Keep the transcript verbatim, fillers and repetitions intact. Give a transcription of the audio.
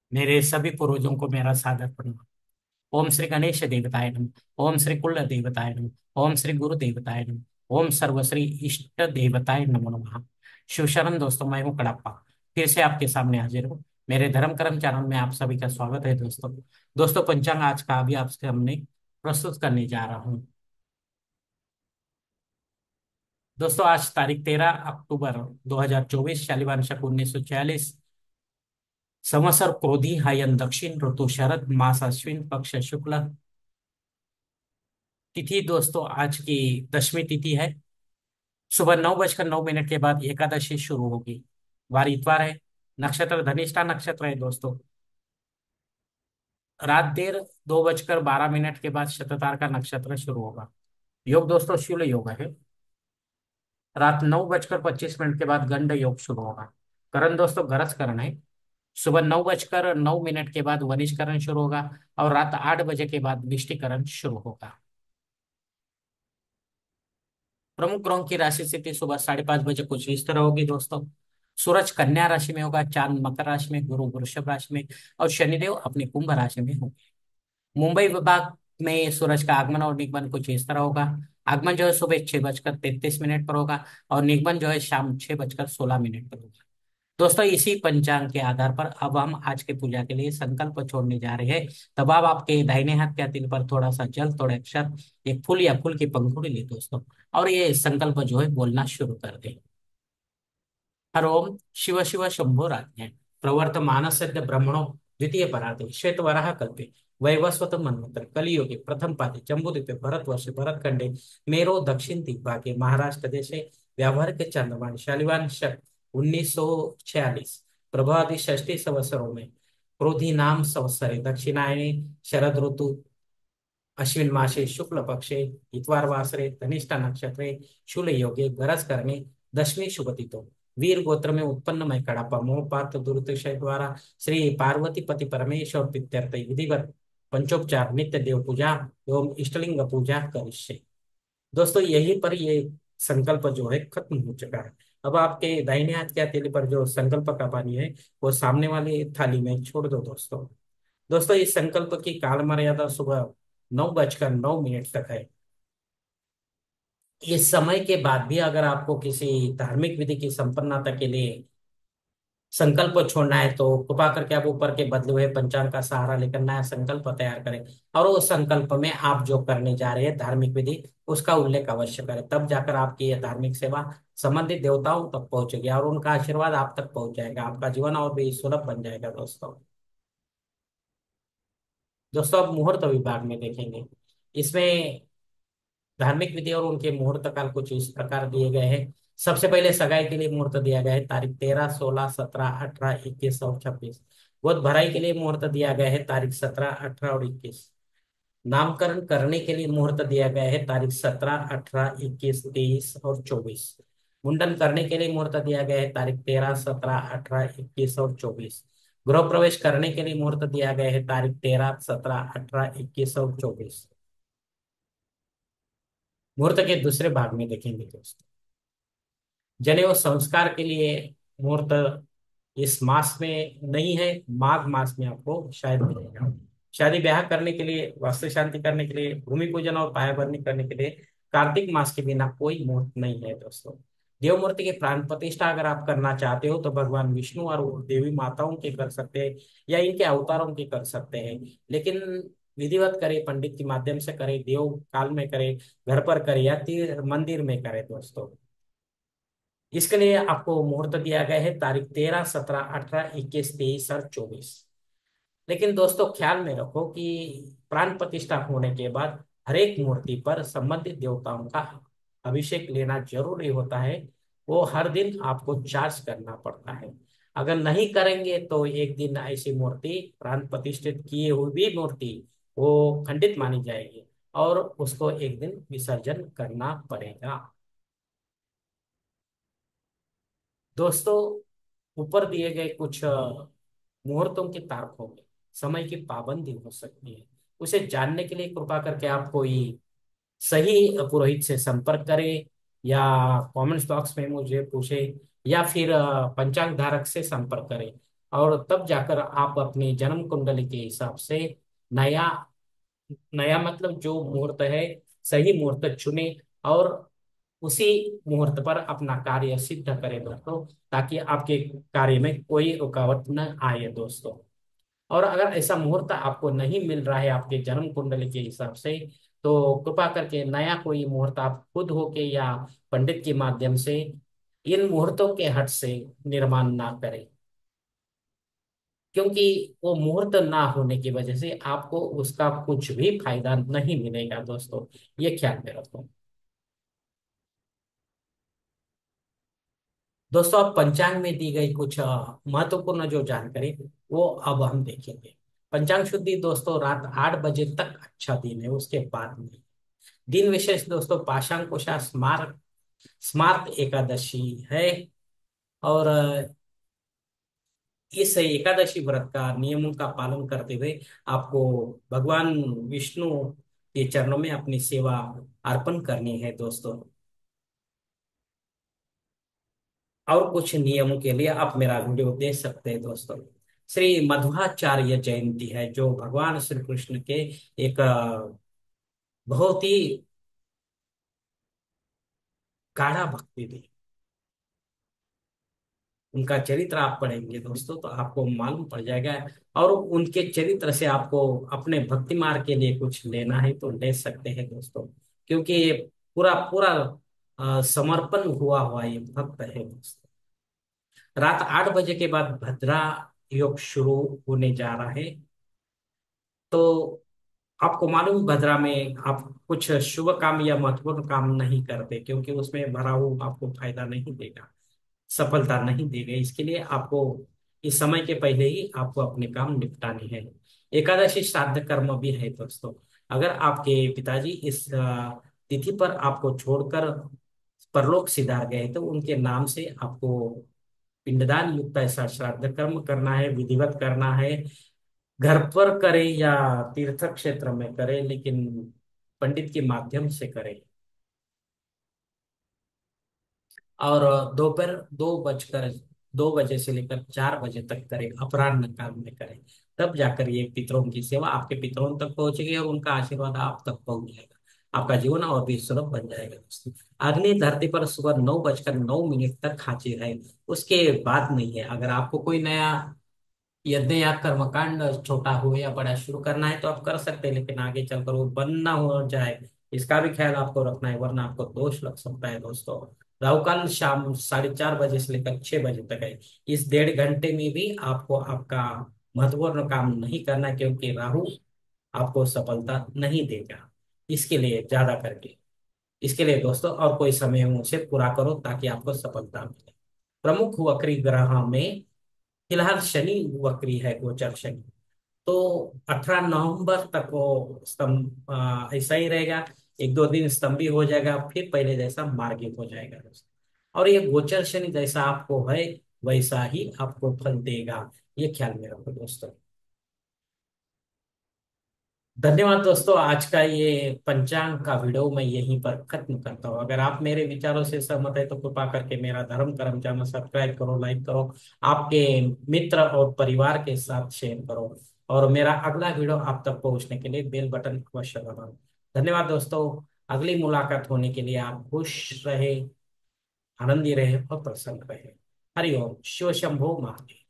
मेरे सभी पूर्वजों को मेरा सादर प्रणाम। ओम श्री गणेश देवताय नमः। ओम श्री कुल देवताय नमः। ओम श्री गुरु देवताय नमः। ओम सर्वश्री इष्ट देवताय नमो नमः। शिव शरण दोस्तों, मैं हूँ कड़प्पा। फिर से आपके सामने हाजिर हूँ। मेरे धर्म कर्म चैनल में आप सभी का स्वागत है दोस्तों। दोस्तों, पंचांग आज का अभी आपसे हमने प्रस्तुत करने जा रहा हूँ। दोस्तों, आज तारीख तेरह अक्टूबर दो हजार चौबीस, शालिवान शक उन्नीस सौ छियालीस। संवत्सर क्रोधी हायन दक्षिण ऋतु शरद मास अश्विन पक्ष शुक्ल। तिथि दोस्तों आज की दशमी तिथि है। सुबह नौ बजकर नौ मिनट के बाद एकादशी शुरू होगी। वार इतवार है। नक्षत्र धनिष्ठा नक्षत्र है दोस्तों। रात देर दो बजकर बारह मिनट के बाद शततार का नक्षत्र शुरू होगा। योग दोस्तों शूल योग है। रात नौ बजकर पच्चीस मिनट के बाद गंड योग शुरू होगा। करण दोस्तों गरज करण है। सुबह नौ बजकर नौ मिनट के बाद वनिष्करण शुरू होगा और रात आठ बजे के बाद विष्टिकरण शुरू होगा। प्रमुख ग्रहों की राशि स्थिति सुबह साढ़े पांच बजे कुछ इस तरह होगी दोस्तों। सूरज कन्या राशि में होगा, चांद मकर राशि में, गुरु वृषभ राशि में और शनिदेव अपनी कुंभ राशि में होंगे। मुंबई विभाग में सूरज का आगमन और निगमन कुछ इस तरह होगा। आगमन जो है सुबह छह बजकर तैतीस मिनट पर होगा और निगमन जो है शाम छह बजकर सोलह मिनट पर होगा। दोस्तों, इसी पंचांग के आधार पर अब हम आज के पूजा के लिए संकल्प छोड़ने जा रहे हैं। तब आप आपके दाहिने हाथ के तिल पर थोड़ा सा जल, थोड़ा अक्षर, एक फूल या फूल की पंखुड़ी ले दोस्तों, और ये संकल्प जो है बोलना शुरू कर दें। हर ओम शिव शिव शंभो राज्ञ प्रवर्तमानस्य ब्रह्मणो द्वितीय परार्धे श्वेत वराह कल्पे वैवस्वत मन्वंतर कलियुगे प्रथम पादे जम्बूद्वीपे भरतवर्षे भरतखंडे मेरो दक्षिण दिग्भागे महाराष्ट्र देशे व्यावहारिक चंद्रमाण शालिवान शक उन्नीस सौ छियालीस। प्रभावती षष्ठी संवत्सरों में क्रोधी नाम संवत्सरे दक्षिणायने शरद ऋतु अश्विन मासे शुक्ल पक्षे इतवार वासरे धनिष्ठा नक्षत्रे शूल योगे गरज करने दशमी शुभ तिथो वीर गोत्र में उत्पन्न मैं कड़ापा मोह पात्र दुर्दशय द्वारा श्री पार्वती पति परमेश्वर प्रीत्यर्थ विधिवत पंचोपचार नित्य देव पूजा एवं इष्टलिंग पूजा करिष्ये। दोस्तों, यहीं पर ये संकल्प जो है खत्म हो चुका है। अब आपके दाहिने हाथ के हथेली पर जो संकल्प का पानी है वो सामने वाली थाली में छोड़ दो दोस्तों। दोस्तों, इस संकल्प की काल मर्यादा सुबह नौ बजकर नौ मिनट तक है। इस समय के बाद भी अगर आपको किसी धार्मिक विधि की संपन्नता के लिए संकल्प छोड़ना है तो कृपा करके आप ऊपर के बदले हुए पंचांग का सहारा लेकर नया संकल्प तैयार करें और उस संकल्प में आप जो करने जा रहे हैं धार्मिक विधि उसका उल्लेख अवश्य करें। तब जाकर आपकी यह धार्मिक सेवा संबंधित देवताओं तक पहुंचेगी और उनका आशीर्वाद आप तक पहुंच जाएगा। आपका जीवन और भी सुलभ बन जाएगा दोस्तों। दोस्तों, अब मुहूर्त विभाग में देखेंगे। इसमें धार्मिक विधि और उनके मुहूर्त काल कुछ इस प्रकार दिए गए हैं। सबसे पहले सगाई के लिए मुहूर्त दिया गया है तारीख तेरह सोलह सत्रह अठारह इक्कीस और छब्बीस। गोद भराई के लिए मुहूर्त दिया गया है तारीख सत्रह अठारह और इक्कीस। नामकरण करने के लिए मुहूर्त दिया गया है तारीख सत्रह अठारह इक्कीस तेईस और चौबीस। मुंडन करने के लिए मुहूर्त दिया गया है तारीख तेरह सत्रह अठारह इक्कीस और चौबीस। गृह प्रवेश करने के लिए मुहूर्त दिया गया है तारीख तेरह सत्रह अठारह इक्कीस और चौबीस। मुहूर्त के दूसरे भाग में देखेंगे दोस्तों। जनेऊ संस्कार के लिए मुहूर्त इस मास में नहीं है, माघ मास में आपको शायद मिलेगा। शादी ब्याह करने के लिए, वास्तु शांति करने के लिए, भूमि पूजन और पायाभरणी करने के लिए कार्तिक मास के बिना कोई मुहूर्त नहीं है दोस्तों। देव मूर्ति की प्राण प्रतिष्ठा अगर आप करना चाहते हो तो भगवान विष्णु और देवी माताओं की कर सकते हैं या इनके अवतारों की कर सकते हैं, लेकिन विधिवत करे, पंडित के माध्यम से करे, देव काल में करे, घर पर करे या तीर मंदिर में करे दोस्तों। इसके लिए आपको मुहूर्त दिया गया है तारीख तेरह सत्रह अठारह इक्कीस तेईस और चौबीस। लेकिन दोस्तों ख्याल में रखो कि प्राण प्रतिष्ठा होने के बाद हर एक मूर्ति पर संबंधित देवताओं का अभिषेक लेना जरूरी होता है। वो हर दिन आपको चार्ज करना पड़ता है। अगर नहीं करेंगे तो एक दिन ऐसी मूर्ति, प्राण प्रतिष्ठित किए हुई भी मूर्ति, वो खंडित मानी जाएगी और उसको एक दिन विसर्जन करना पड़ेगा। दोस्तों, ऊपर दिए गए कुछ अ, मुहूर्तों की तारखों में समय की पाबंदी हो सकती है। उसे जानने के लिए कृपा करके आप कोई सही पुरोहित से संपर्क करें या कमेंट्स बॉक्स में मुझे पूछे या फिर अ, पंचांग धारक से संपर्क करें। और तब जाकर आप अपनी जन्म कुंडली के हिसाब से नया नया मतलब जो मुहूर्त है, सही मुहूर्त चुने और उसी मुहूर्त पर अपना कार्य सिद्ध करें दोस्तों, ताकि आपके कार्य में कोई रुकावट न आए दोस्तों। और अगर ऐसा मुहूर्त आपको नहीं मिल रहा है आपके जन्म कुंडली के हिसाब से, तो कृपा करके नया कोई मुहूर्त आप खुद होके या पंडित के माध्यम से इन मुहूर्तों के हट से निर्माण ना करें, क्योंकि वो मुहूर्त ना होने की वजह से आपको उसका कुछ भी फायदा नहीं मिलेगा दोस्तों। ये ख्याल में रखो दोस्तों। अब पंचांग में दी गई कुछ अ, महत्वपूर्ण जो जानकारी, वो अब हम देखेंगे। पंचांग शुद्धि दोस्तों रात आठ बजे तक अच्छा दिन है, उसके बाद नहीं। दिन विशेष दोस्तों पाशांग कोशा स्मार्त स्मार्त एकादशी है। और अ, इस एकादशी व्रत का नियमों का पालन करते हुए आपको भगवान विष्णु के चरणों में अपनी सेवा अर्पण करनी है दोस्तों। और कुछ नियमों के लिए आप मेरा वीडियो देख सकते हैं दोस्तों। श्री मध्वाचार्य जयंती है, जो भगवान श्री कृष्ण के एक अ, बहुत ही गाढ़ा भक्ति थी। उनका चरित्र आप पढ़ेंगे दोस्तों तो आपको मालूम पड़ जाएगा। और उनके चरित्र से आपको अपने भक्ति मार्ग के लिए कुछ लेना है तो ले सकते हैं दोस्तों, क्योंकि ये पूरा पूरा अ, समर्पण हुआ हुआ ये भक्त है दोस्तों। रात आठ बजे के बाद भद्रा योग शुरू होने जा रहा है। तो आपको मालूम भद्रा में आप कुछ शुभ काम या महत्वपूर्ण काम नहीं करते, क्योंकि उसमें भरा हुआ आपको फायदा नहीं देगा, सफलता नहीं देगा। इसके लिए आपको इस समय के पहले ही आपको अपने काम निपटाने हैं। एकादशी श्राद्ध कर्म भी है दोस्तों। अगर आपके पिताजी इस अ, तिथि पर आपको छोड़कर परलोक सिधार गए तो उनके नाम से आपको पिंडदान युक्त ऐसा श्राद्ध कर्म करना है, विधिवत करना है। घर पर करें या तीर्थ क्षेत्र में करें, लेकिन पंडित के माध्यम से करें। और दोपहर दो बजकर दो बजे से लेकर चार बजे तक करें, अपराह्न काल में करें। तब जाकर ये पितरों की सेवा आपके पितरों तक पहुंचेगी और उनका आशीर्वाद आप तक पहुंच जाएगा। आपका जीवन और भी सुलभ बन जाएगा दोस्तों। अग्नि धरती पर सुबह नौ बजकर नौ मिनट तक हाजिर है, उसके बाद नहीं है। अगर आपको कोई नया यज्ञ या कर्मकांड छोटा हो या बड़ा शुरू करना है तो आप कर सकते हैं, लेकिन आगे चलकर वो बंद ना हो जाए, इसका भी ख्याल आपको रखना है, वरना आपको दोष लग सकता है दोस्तों। राहु काल शाम साढ़े चार बजे से लेकर छह बजे तक है। इस डेढ़ घंटे में भी आपको आपका महत्वपूर्ण काम नहीं करना, क्योंकि राहु आपको सफलता नहीं देगा। इसके लिए ज्यादा करके इसके लिए दोस्तों और कोई समय हो उसे पूरा करो ताकि आपको सफलता मिले। प्रमुख वक्री ग्रह में फिलहाल शनि वक्री है, गोचर शनि। तो अठारह नवंबर तक वो स्तंभ आ, ऐसा ही रहेगा। एक दो दिन स्तंभी हो जाएगा, फिर पहले जैसा मार्गिक हो जाएगा दोस्तों। और ये गोचर शनि जैसा आपको है वैसा ही आपको फल देगा, ये ख्याल में रखो दोस्तों। धन्यवाद दोस्तों। आज का ये पंचांग का वीडियो मैं यहीं पर खत्म करता हूँ। अगर आप मेरे विचारों से सहमत है तो कृपा करके मेरा धर्म कर्म चैनल सब्सक्राइब करो, लाइक करो, आपके मित्र और परिवार के साथ शेयर करो, और मेरा अगला वीडियो आप तक पहुंचने के लिए बेल बटन अवश्य दबाओ। धन्यवाद दोस्तों। अगली मुलाकात होने के लिए आप खुश रहे, आनंदी रहे और प्रसन्न रहे। हरिओम शिव शंभो महादेव।